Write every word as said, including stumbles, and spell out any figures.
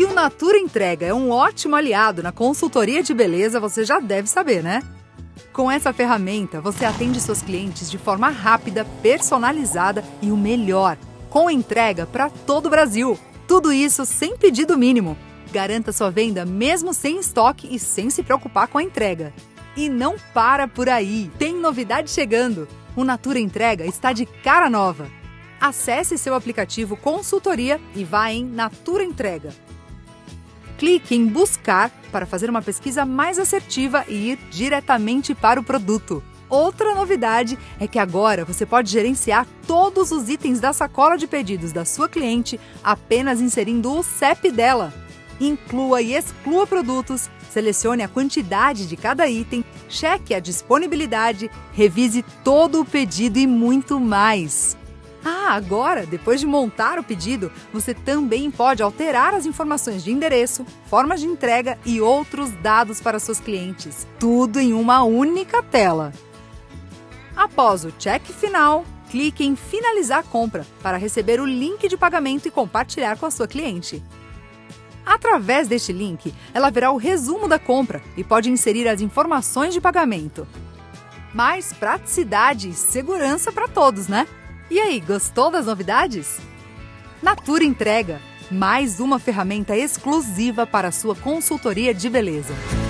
o Natura Entrega é um ótimo aliado na consultoria de beleza, você já deve saber, né? Com essa ferramenta, você atende seus clientes de forma rápida, personalizada e o melhor, com entrega para todo o Brasil. Tudo isso sem pedido mínimo. Garanta sua venda mesmo sem estoque e sem se preocupar com a entrega. E não para por aí, tem novidade chegando! O Natura Entrega está de cara nova. Acesse seu aplicativo Consultoria e vá em Natura Entrega. Clique em Buscar para fazer uma pesquisa mais assertiva e ir diretamente para o produto. Outra novidade é que agora você pode gerenciar todos os itens da sacola de pedidos da sua cliente apenas inserindo o C E P dela. Inclua e exclua produtos, selecione a quantidade de cada item, cheque a disponibilidade, revise todo o pedido e muito mais. Ah, agora, depois de montar o pedido, você também pode alterar as informações de endereço, formas de entrega e outros dados para seus clientes. Tudo em uma única tela. Após o check final, clique em Finalizar a compra para receber o link de pagamento e compartilhar com a sua cliente. Através deste link, ela verá o resumo da compra e pode inserir as informações de pagamento. Mais praticidade e segurança para todos, né? E aí, gostou das novidades? Natura Entrega, mais uma ferramenta exclusiva para a sua consultoria de beleza.